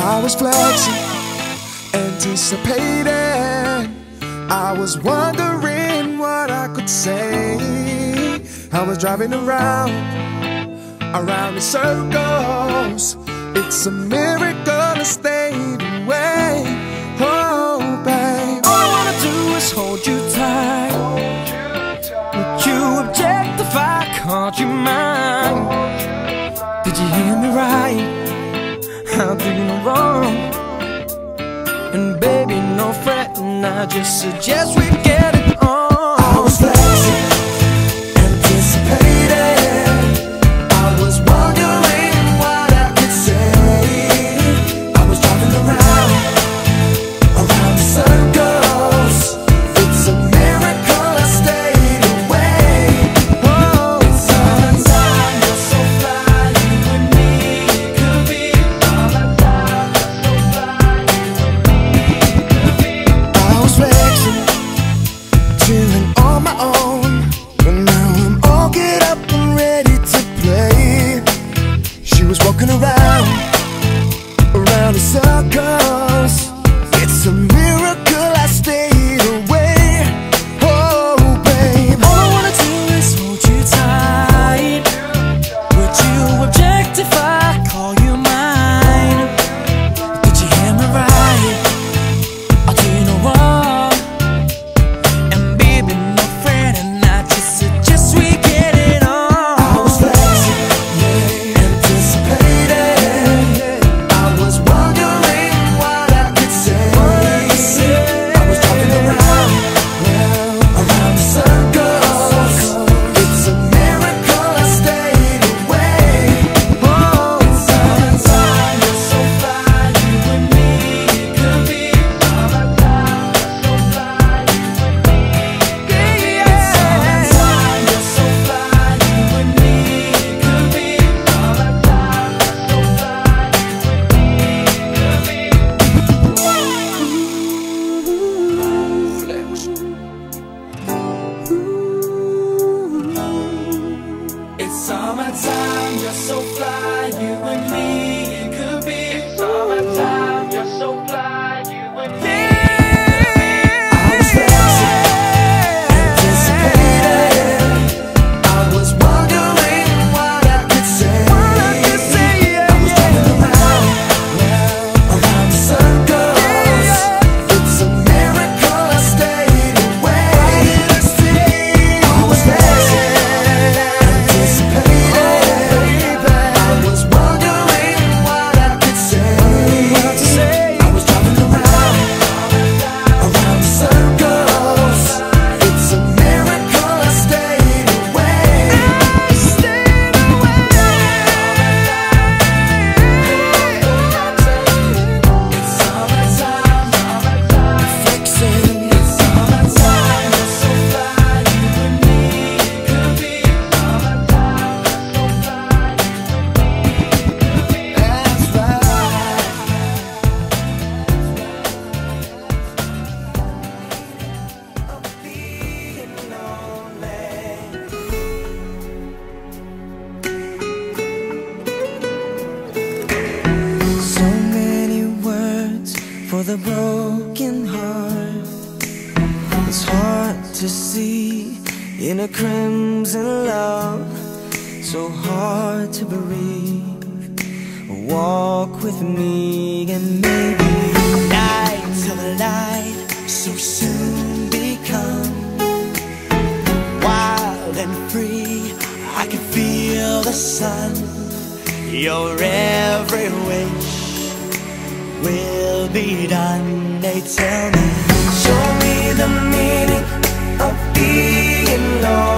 I was flexing, anticipating. I was wondering what I could say. I was driving around in circles. It's a miracle I stayed away. Oh, babe, all I wanna do is hold you tight. Would you object if I called you mine? Did you hear me right? How do you know wrong? And baby, no fretting, I just suggest we get it on. I was flexing, anticipating. I was wondering what I could say. I was driving around in circles. It's a miracle I stayed away. Oh, it's summertime, you're so fly, you and me could be all the time. You're so fly, you and me could be. I was flexing, chilling on my own, but now I'm all get up and ready to play. She was walking around in circles. It's a miracle I stayed away. Oh, babe, all I wanna do is hold you tight. Would you object if I call you mine? Did you hear me right? Or do you know wrong? And baby, no friend, and I just suggest we get it on. I was flexing, anticipating. I was wondering what I could say. I was driving around in circles. It's a miracle I stayed away. Oh, it's summertime, you're so fly, you and me could be all the time. You're so fly, you and me. It's summertime, you're so fly, you and me could be all the time. You're so fly, it's summertime, you're so fly, you and me could be. Summertime, you're so fly, you and me. I was flexing, anticipating. I was wondering what I could say. I was driving around in circles. It's a miracle I stayed away. I was flexing, anticipating. I was wondering what I could say. I was driving around in circles. It's a miracle I stayed away. It's summertime, flexing. It's summertime, you're so fly, you and me could be all the time. You're so fly, that's right. I'm being lonely. So many words for the broken heart. It's hard to see in a crimson love, so hard to breathe. Walk with me and maybe night till the light so soon become wild and free. I can feel the sun. Your every wish will be done. They tell me, show me the meaning of being lonely.